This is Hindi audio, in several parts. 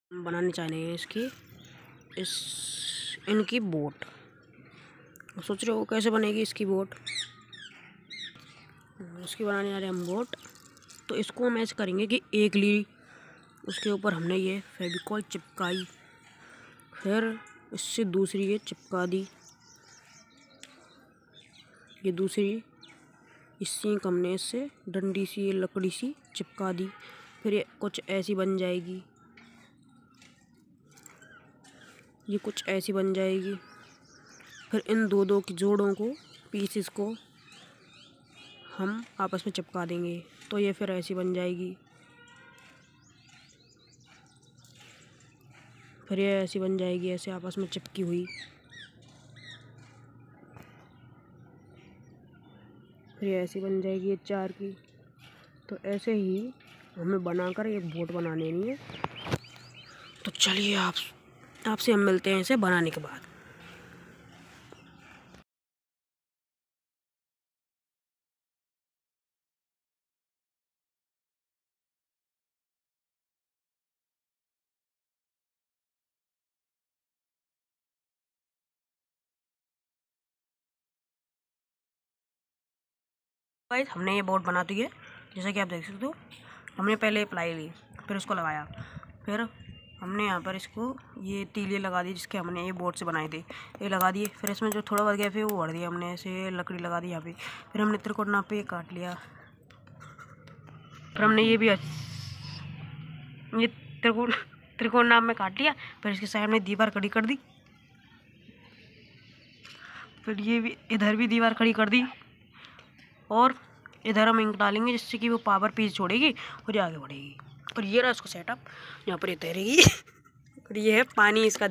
बनानी चाहिए इनकी बोट। सोच रहे हो कैसे बनेगी इसकी बोट? इसकी बनाने जा रहे हैं हम बोट। तो इसको हम ऐसे करेंगे कि एक ली, उसके ऊपर हमने ये फेविकॉल चिपकाई, फिर इससे दूसरी ये चिपका दी, ये दूसरी इसी हमने इससे डंडी सी लकड़ी सी चिपका दी। फिर ये कुछ ऐसी बन जाएगी, ये कुछ ऐसी बन जाएगी। फिर इन दो की जोड़ों को, पीसेस को हम आपस में चिपका देंगे तो ये फिर ऐसी बन जाएगी। फिर ये ऐसी बन जाएगी, ऐसे आपस में चिपकी हुई। फिर ये ऐसी बन जाएगी ये चार की। तो ऐसे ही हमें बनाकर एक बोट बना लेनी है। तो चलिए आपसे हम मिलते हैं इसे बनाने के बाद। गाइस हमने ये बोट बना दी है, जैसा कि आप देख सकते हो। हमने पहले प्लाई ली, फिर उसको लगाया, फिर हमने यहाँ पर इसको ये तीलियाँ लगा दी जिसके हमने ये बोट से बनाए थे, ये लगा दिए। फिर इसमें जो थोड़ा बढ़ गया फिर वो भर दिया हमने, ऐसे लकड़ी लगा दी यहाँ पे। फिर हमने त्रिकोण नाप पे काट लिया। फिर हमने ये भी ये त्रिकोण नाप में काट लिया। फिर इसके साइड में दीवार खड़ी कर दी। फिर ये भी इधर भी दीवार खड़ी कर दी, और इधर हम इंक डालेंगे जिससे कि वो पावर पीस छोड़ेगी और ये आगे बढ़ेगी। और ये रहा उसका सेटअप, यहाँ पर ये तैरेगी। और ये है पानी इसका,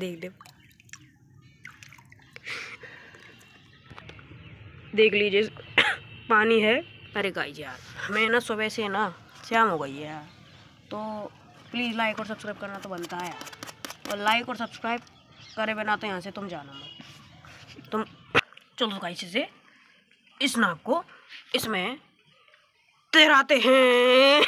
देख लीजिए पानी है। अरे गाइस यार हमें ना सुबह से ना शाम हो गई है यार, तो प्लीज़ लाइक और सब्सक्राइब करना तो बनता है यार। और लाइक और सब्सक्राइब करे बिना तो यहाँ से तुम जाना मत। तुम चलो गाइस इसे, इस नाव को इसमें तैराते हैं।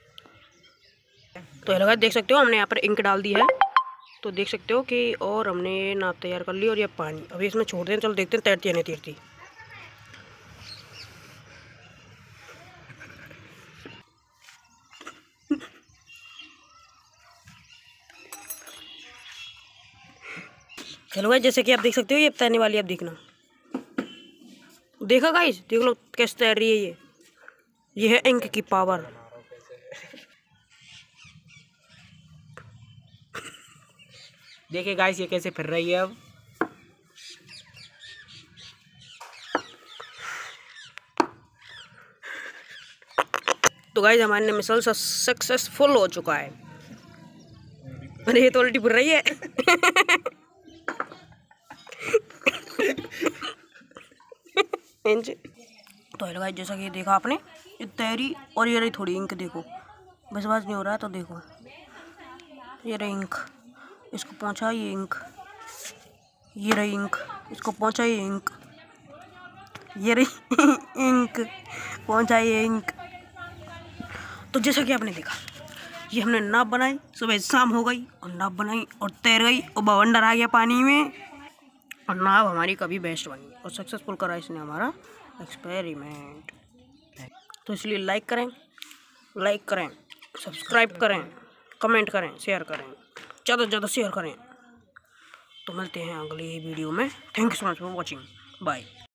तो हेलो गाइस देख सकते हो हमने यहाँ पर इंक डाल दी है, तो देख सकते हो कि और हमने नाव तैयार कर ली। और ये पानी अभी इसमें छोड़ दें, चलो देखते हैं तैरती है नहीं तैरती। चलो गाइस जैसे कि आप देख सकते हो ये तैरने वाली, आप देखना, देखा गाइस, देख लो कैसे तैर रही है ये है इंक की पावर। देखिए गाइस ये कैसे फिर रही है अब। तो गाइस हमारे मिशन सक्सेसफुल हो चुका है। अरे ये तो उल्टी फिर रही है। तो हेलो गाइस जैसा कि देखा आपने, ये तैरी और ये रही थोड़ी इंक, देखो विश्वास नहीं हो रहा है तो देखो, ये रही इंक, इसको पहुंचा ये इंक, ये रही इंक, इसको पहुंचा ये इंक, ये रही इंक, पहुंचा ये इंक। तो जैसा कि आपने देखा ये हमने नाव बनाई, सुबह शाम हो गई और नाव बनाई और तैर गई और बवंडर आ गया पानी में, और नाव हमारी कभी बेस्ट बनी और सक्सेसफुल करा इसने हमारा एक्सपेरिमेंट। तो इसलिए लाइक करें, सब्सक्राइब करें, कमेंट करें, शेयर करें, ज़्यादा से ज़्यादा शेयर करें। तो मिलते हैं अगली वीडियो में। Thank you so much for watching, bye.